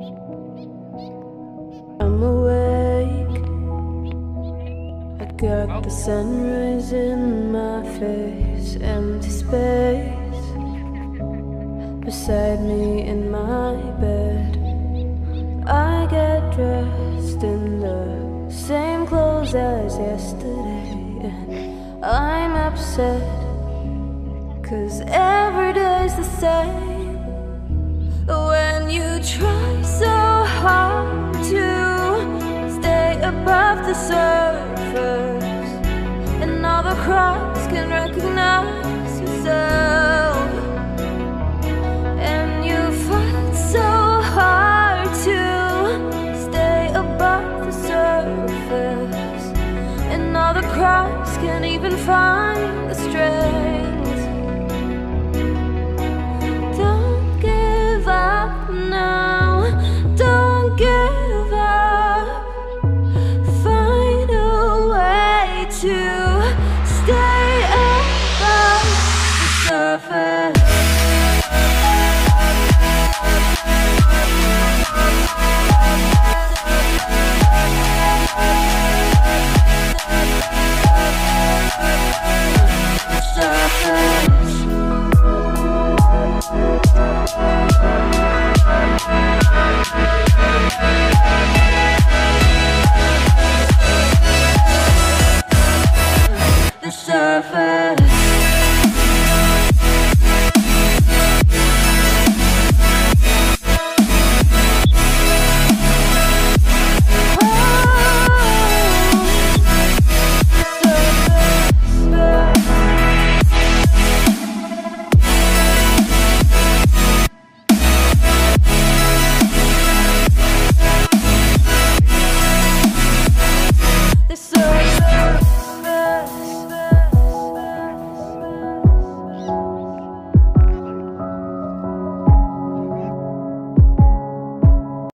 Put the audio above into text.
I'm awake, I got the sunrise in my face, empty space beside me in my bed. I get dressed in the same clothes as yesterday, and I'm upset, 'cause every day's the same. When you try so hard to stay above the surface, and all the cracks can recognize yourself, and you fight so hard to stay above the surface, and all the cracks can't even find